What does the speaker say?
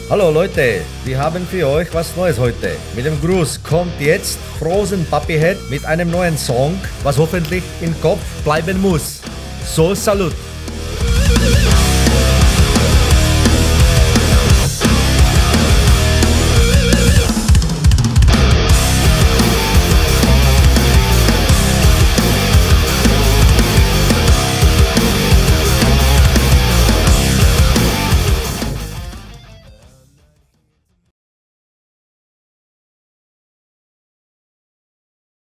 Hallo Leute, wir haben für euch was Neues heute. Mit dem Gruß kommt jetzt Frozen Puppyhead mit einem neuen Song, was hoffentlich im Kopf bleiben muss. So, Salut!